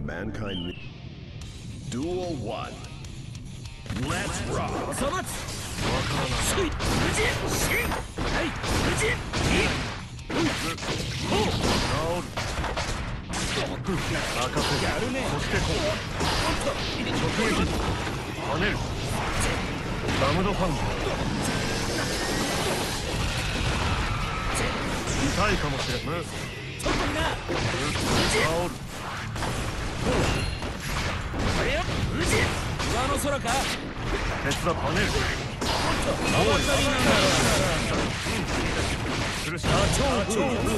Mankind. Duel 1. Let's rock. おそ松。しい。無人。しん。はい。無人。い。ほう。 任せやるね。そしてこう。直撃。跳ねる。ダムドファンド。痛いかもしれん。 ちょっとみんな。 煽る。 あれよ。無人。上の空か。 鉄だ跳ねる。 合わさりなんだろう。 するし。 超風流。ちょっとみん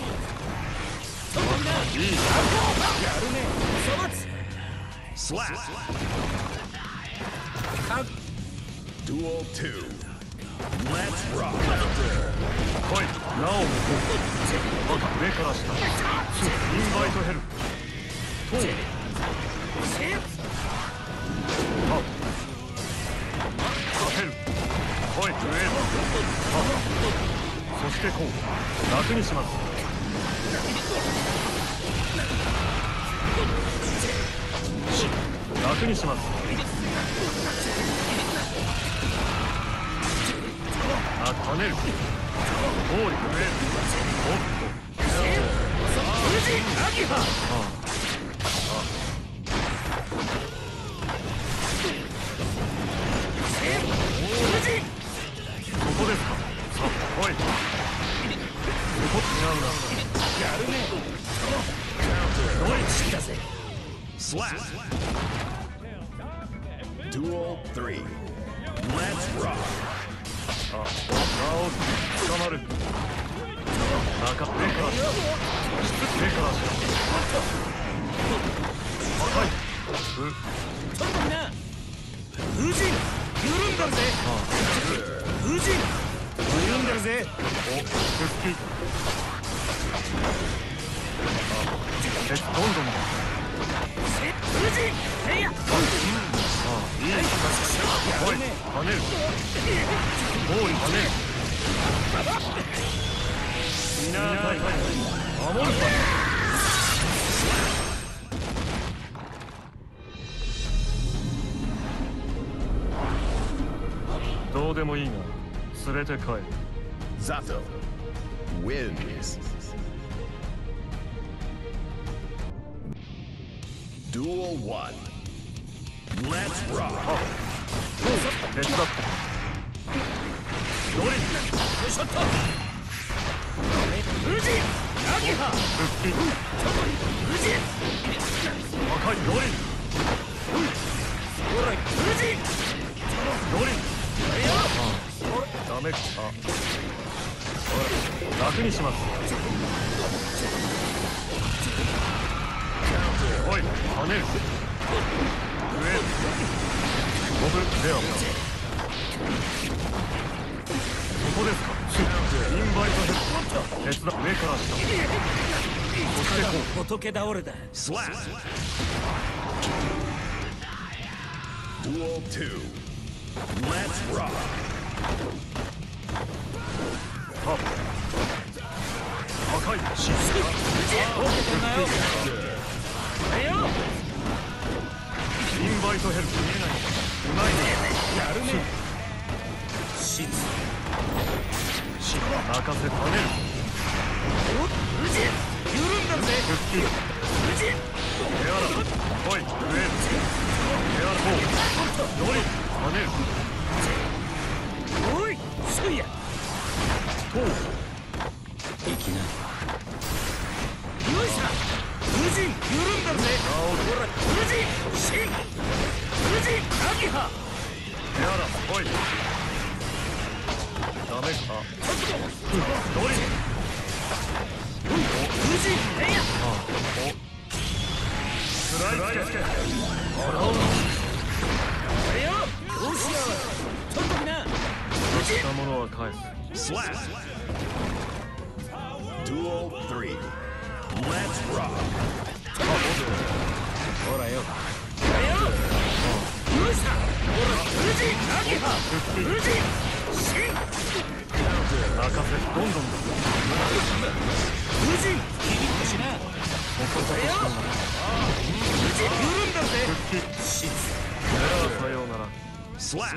な。いい。やるね。おそ松。 Slap. Duel 2. Let's rock. 来い。なお上から下。インバイトヘル。トー。勝てる。来い。上。そしてこう。楽にします。楽にします。あ、跳ねる。通り上。おっと。 無人。アギハ。 ここですか。さあ、来い。こっち違うな。 やるね。 Counter. どいつだぜ。 Slap. Duel 3. Let's rock. あ、煽る。捕まる。中、上から下。上から下。赤い。 ちょっとみんな。風神。緩んだるぜ。風神。緩んだるぜ。 お、復帰。鉄どんどん。 風神。えいや。 いい。おい、跳ねる。通り跳ねる。いない。守るか。どうでもいいが、連れて帰る。 Zato wins. Duel 1. Let's rock. 手伝って。ロリン。 ショット。無人。アギハ。 復帰。 無人。 赤いロリン。 ほら、無人。 ロリン。ダメか。楽にします。おい、跳ねる。上。ボブレア。ここですか。インバイトヘッド。鉄だ。上から下。そしてこう。 仏倒れだ。 Slap. Duel 2. Let's rock. 赤い。 無人。ボケてんなよ。えよ。 インバイトヘルプ見えない。うまいね。 やるね。シツ。 任せ跳ねる。 おっ、無人。緩んだるぜ。 復帰。 無人。 エアラ。来い。上。エアラ。こう。ロリ。跳ねる。 おい、すいや。 とう。 いきな。よいしょ。無人、緩んだるぜ。ほら、無人、シン。無人、アギハ。 エアラ。来い。ダメか。ロリ。 無人、えいや。 スライスケ。 あれよ、どうしよう。ちょっとみんな。無人。 したものは返す。 Slap. Duel 3. Let's rock. ほらよ。あれよ。よいしょ。ほら、無人、アギハ。無人、シン。 任せ。どんどん。 無人、キリッとしな。 ここだよ。 緩んだぜ。 復帰。 シツ。 さようなら。 Slap.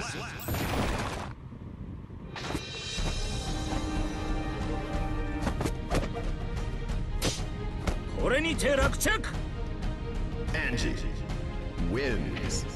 これにて落着。 Anji wins.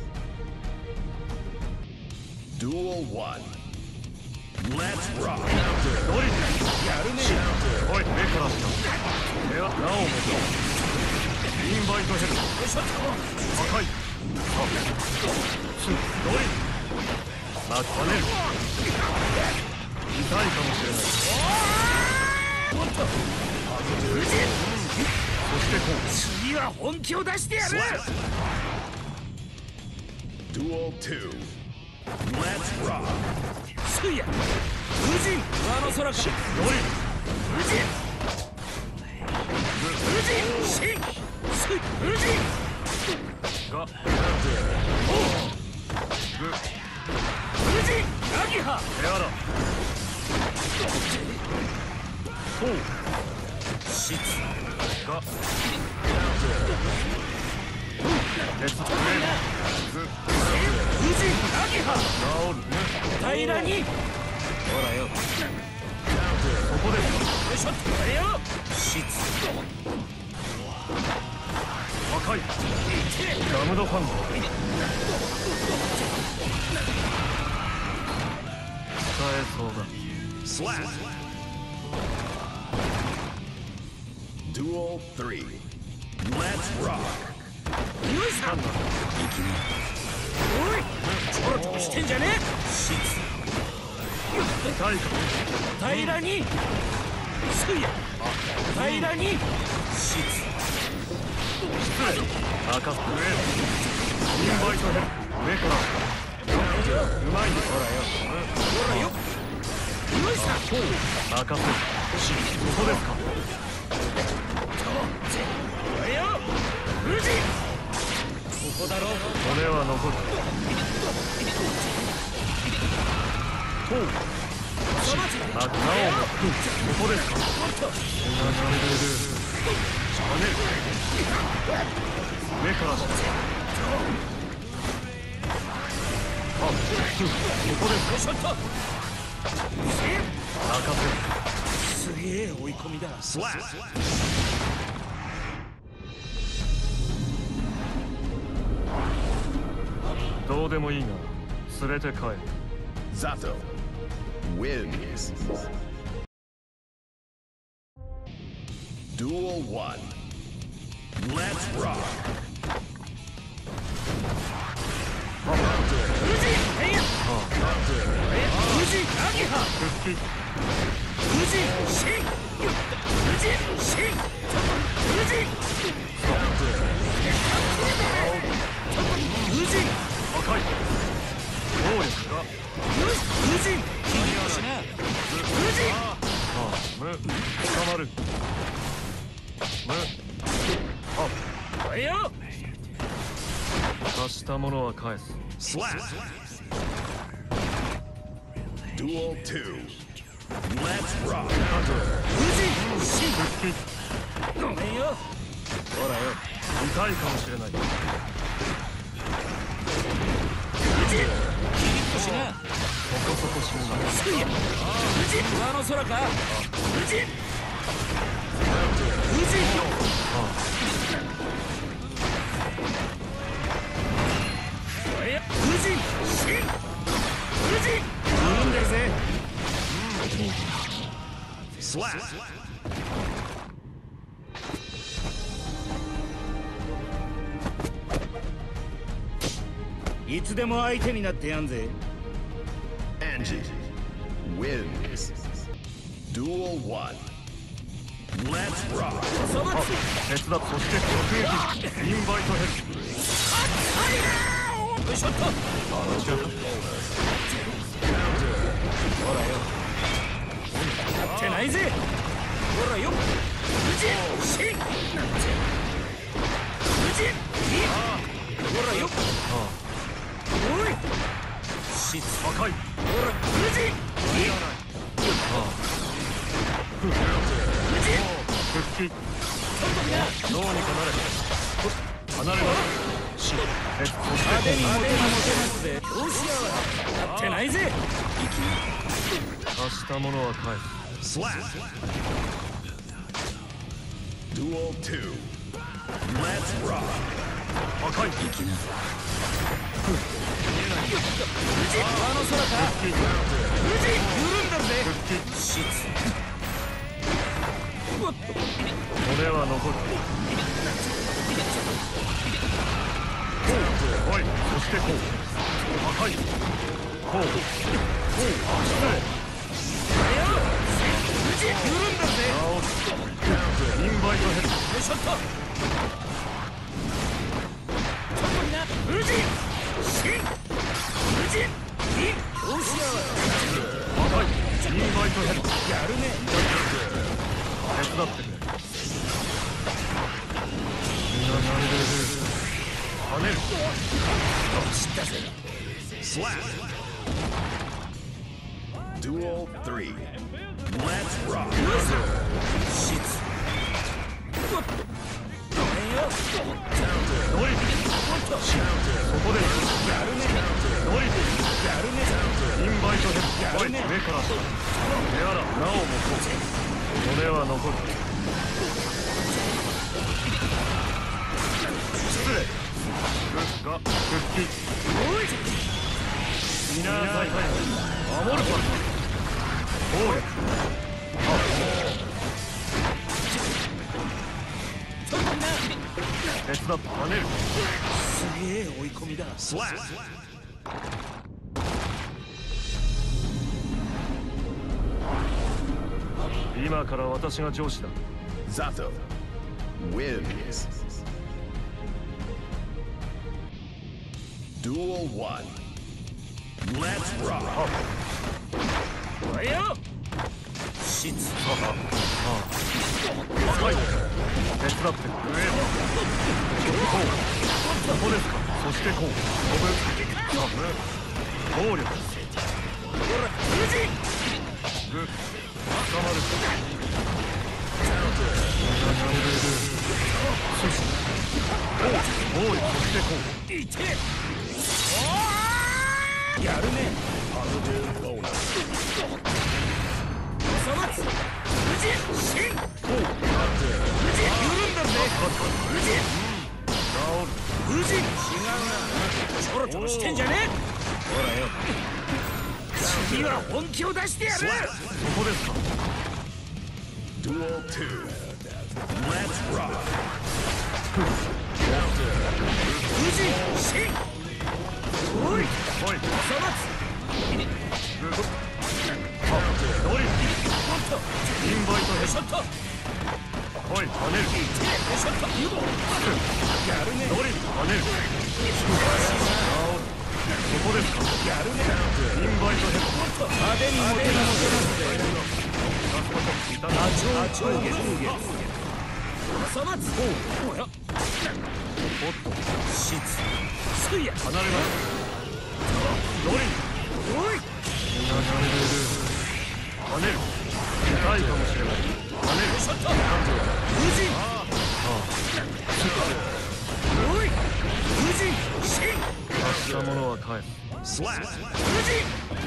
Duel 1. Let's rock. ドリル。 やるね。 おい、目から下。では、なおもと。インバイトヘル。 よいしょっ赤い。ドリル。まあ、跳ねる。痛いかもしれない。 と。おっと。無事。 そしてこう。 次は本気を出してやる。 Slap. Duel 2. Let's rock. すいや。無人。上の空か。 ドリル。 無人。無人。シン。すい。無人。 が。 無人。ナギハ。 手荒。そう。 シツ。 が。鉄プレ無人。ナギハ。 ー。治る。 平らに。ほらよ。 そこですか。 よいしょっと。これよ。シツ。 赤い。ダムドファンド。使えそうだ。 Slap. Duel 3. Let's rock. よいさん。おい。ちょろちょろしてんじゃねえ。シツ。 痛いか。 平らに。すいや。平らに。シツ。 失礼。赤スプレー。インバイトヘル。目から。うまいね。 ほらよ。よいさん。 赤ス。ここですか。 これよ。無事。ここだろう。 骨は残る。ほう。 そまじ。 なおも。ここですか。 もっと。 目から下。あ、ここですか。 ちょっと。 赤すげえ追い込みだ。 Slap. どうでもいいが連れて帰る。 Zato wins. Duel 1. Let's rock. 無事。えいや。無事。ナギハ。 復帰。 無事。シン。無事。シン。無事。無事。 赤い。能力が。 無事。君をしな。無事。 捕まる。 これよ。 貸したものは返す。 Slap. Duel 2. Let's rock. 無事。シン。 復帰。 ごめんよ。ほらよ。 痛いかもしれない。 無事。キリッとしな。 そこそこ死ぬな。 すいや。無事。上の空か。無事。無事。これよ。無事。シン。無事。いいんだぜ。 Slap. いつでも相手になってやんぜ。 Anji wins. Duel 1. Let's rock. そばつ。 手伝っ。そして直撃。インバイトヘル。 よいしょっと。ほらよ。やってないぜ。ほらよ。無事。シン。無事。いい。ほらよ。おい。シツ。 赤い。 ほら無事。いい。無事。 復帰。 ちょっとみんな。 どうにかなれ。 無離れますしそして派手にモテますぜ。どうしよう。やってないぜ。 貸したものは返す Slap. Duel 2. Let's rock. 破壊あの空か。富士緩んだぜ。シツ。 骨は残るおいそしてこう破壊こう失礼富士緩んだぜ。 インバイトヘッドよいしょっと。そこにな。富士シン富士イン。どうしよう。 破壊インバイトヘッドやるね。 手伝ってくれみんな慣れてる跳ねる知ったぜ。 Slap. Duel 3. Let's rock. シツ。ごめんよ。 ノリそこでやるね。 ノリやるね。 インバイトヘッドおい上から手荒なおもこう骨は残る失礼復活復帰おい。 ミナー再開守るか暴力そこにな。 手伝って跳ねるすげえ追い込みだ。 Slap. 今から私が上司だ Zato wins. Duel 1. Let's rock. おいよ。シツ。 はい手伝ってくれこうここですかそしてこう飛ぶ暴力富士捕まるおいそしてこういて。やるね。おさまつ。富士シン。富士緩んだぜ。富士富士違うな。ちょろちょろしてんじゃねえ。ほらよ。次は本気を出してやる。 そこですか Duel 2. Let's rock. 富士シン。おい。 おいおさまつ。 ノリもっと。 インバイトヘッちょっと。 ドおい跳ねるちょっと。やるね。 ノリ跳ねるそこですかやるね。 インバイトヘッド派手にモテますぜ。ダチョウゲおさまつ。おや。 おっとシツ。すいや。 離れますノリおい。 みんな慣れている跳ねる痛いかもしれない跳ねるちょっと。富士。おい。富士シン。 貸したものは返す Slap. 富士。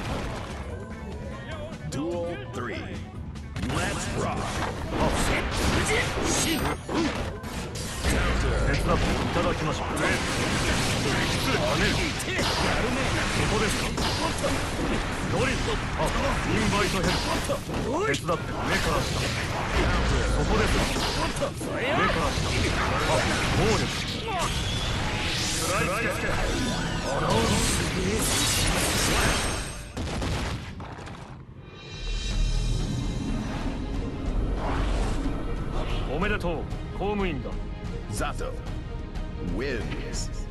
Duel 3. Let's rock. 富士シン。 手伝っていただきましょう失礼跳ねる手やるね。 そこですかノリインバイトヘッドおい。 手伝って上から下そこですかそれよ。 上から下暴力スライスおめでとう公務員だ Zato wins.